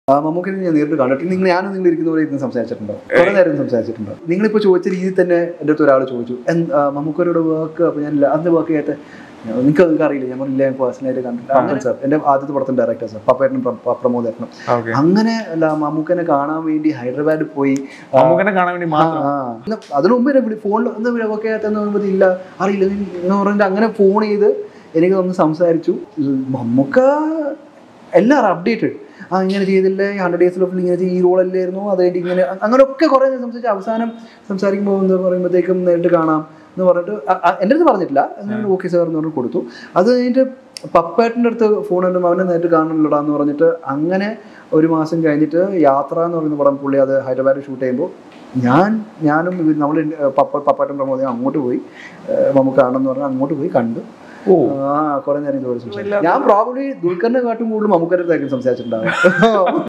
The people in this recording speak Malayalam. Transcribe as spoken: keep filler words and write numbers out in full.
മമ്മൂക്കിനെ ഞാൻ നേരിട്ട് കണ്ടിട്ട് നിങ്ങൾ ഞാനും നിങ്ങൾ ഇരിക്കുന്ന പോലെ ഇരുന്ന് സംസാരിച്ചിട്ടുണ്ടോ? കുറെ നേരം സംസാരിച്ചിട്ടുണ്ടോ? നിങ്ങളിപ്പോൾ ചോദിച്ച രീതിയിൽ തന്നെ എൻ്റെ അടുത്ത് ഒരാൾ ചോദിച്ചു മമ്മൂക്കരുടെ വർക്ക്. അപ്പോൾ ഞാൻ അതിൻ്റെ വർക്ക് ചെയ്തിട്ട് നിങ്ങൾക്ക് നിങ്ങൾക്ക് അറിയില്ല, ഞാൻ പറഞ്ഞില്ല, ഞാൻ പേഴ്സണലായിട്ട് കണ്ടിട്ടുണ്ട് സാർ. എൻ്റെ ആദ്യത്തെ പടത്തിൻ്റെ ഡയറക്ടർ സാർ, പപ്പേട്ടനും പ്രമോദേട്ടനും. അങ്ങനെ അല്ല മമ്മൂക്കനെ കാണാൻ വേണ്ടി ഹൈദരാബാദിൽ പോയി അതിനു മുമ്പ് എന്നെ വിളി ഫോണിൽ എന്താ വർക്ക് ചെയ്യാത്തെന്ന് പറയുമ്പോൾ ഇല്ല അറിയില്ല എന്ന് പറഞ്ഞിട്ട് അങ്ങനെ ഫോൺ ചെയ്ത് എനിക്ക് ഒന്ന് സംസാരിച്ചു. മമ്മൂക്ക എല്ലാവരും അപ്ഡേറ്റഡ്. ആ ഇങ്ങനെ ചെയ്തില്ലേ, ഹൺഡ്രഡ് ഡേയ്സ് ഓഫ് ഇങ്ങനെ ഈ റോളല്ലായിരുന്നു, അതായിട്ട് ഇങ്ങനെ അങ്ങനെയൊക്കെ കുറേ സംസാരിച്ച് അവസാനം സംസാരിക്കുമ്പോൾ എന്താ പറയുമ്പോഴത്തേക്കും നേരിട്ട് കാണാം എന്ന് പറഞ്ഞിട്ട് എൻ്റെ അടുത്ത് പറഞ്ഞിട്ടില്ല. ഓക്കെ സാർ എന്ന് പറഞ്ഞിട്ട് കൊടുത്തു. അത് കഴിഞ്ഞിട്ട് പപ്പേട്ടൻ്റെ അടുത്ത് ഫോൺ ഉണ്ട്, അവനെ നേരിട്ട് കാണണില്ലടാ എന്ന് പറഞ്ഞിട്ട് അങ്ങനെ ഒരു മാസം കഴിഞ്ഞിട്ട് യാത്ര എന്ന് പറയുന്ന പടം പുള്ളി അത് ഹൈദരാബാദിൽ ഷൂട്ട് ചെയ്യുമ്പോൾ ഞാൻ ഞാനും നമ്മൾ പപ്പ പപ്പേട്ടൻ പ്രമോദം അങ്ങോട്ട് പോയി നമുക്ക് കാണണമെന്ന് പറഞ്ഞാൽ അങ്ങോട്ട് പോയി കണ്ടു. ആ കുറെ നേരം ചോദിച്ചു. ഞാൻ പ്രോബ്ലി ദുൽഖറിനെ കാട്ടും കൂടുതൽ മമ്മൂക്കരുടെ സംസാരിച്ചിട്ടുണ്ടാവും.